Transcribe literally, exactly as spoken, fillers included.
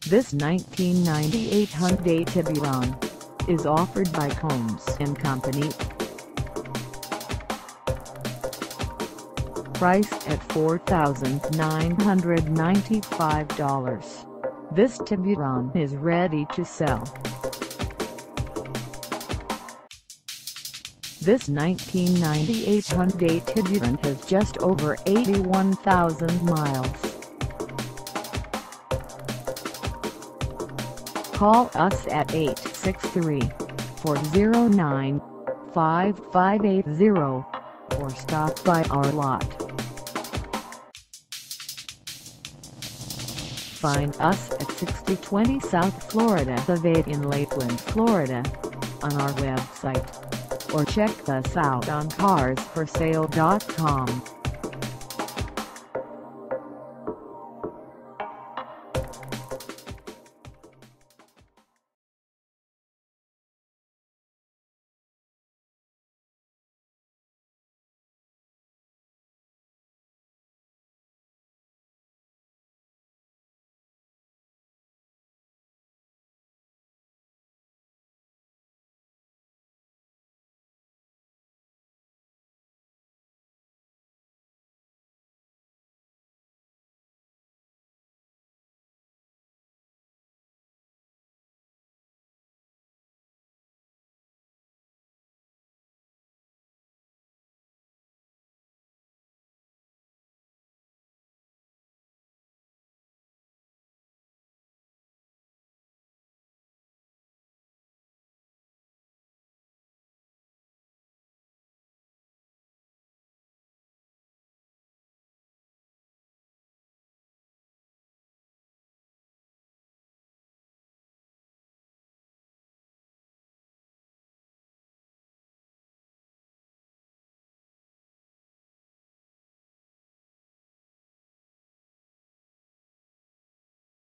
This nineteen ninety-eight Hyundai Tiburon is offered by Combs and Company. Priced at four thousand nine hundred ninety-five dollars, this Tiburon is ready to sell. This nineteen ninety-eight Hyundai Tiburon has just over eighty-one thousand miles. Call us at eight six three, four zero nine, five five eight zero or stop by our lot. Find us at sixty twenty South Florida Ave in Lakeland, Florida, on our website, or check us out on cars for sale dot com.